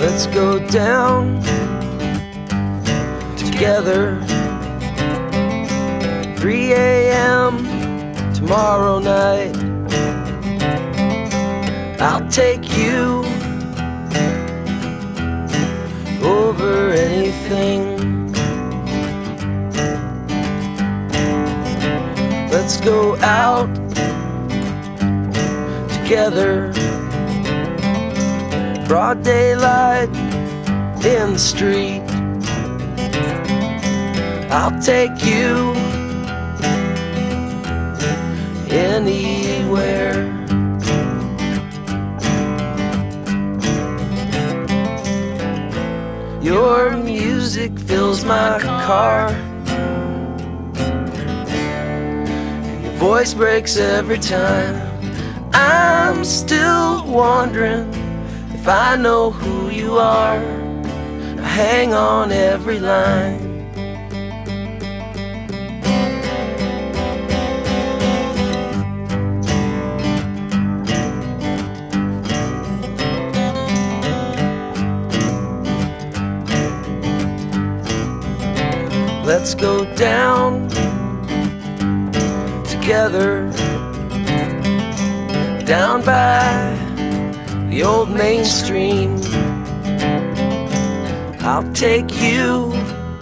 Let's go down together. 3 a.m. tomorrow night. I'll take you over anything. Let's go out together. Broad daylight in the street. I'll take you anywhere. Your music fills my car, and your voice breaks every time. I'm still wondering if I know who you are. I hang on every line. Let's go down together, down by the old main stream. I'll take you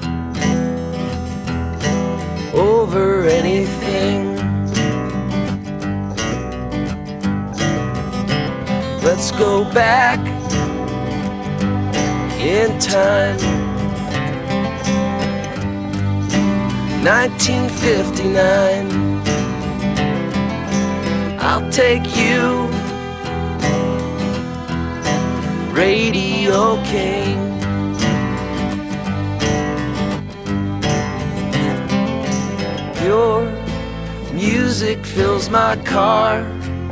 over anything. Let's go back in time. 1959. I'll take you, Radio King. Your music fills my car,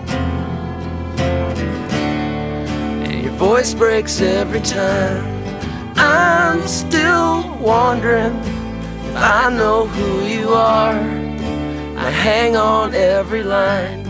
and your voice breaks every time. I'm still wondering I know who you are. I hang on every line.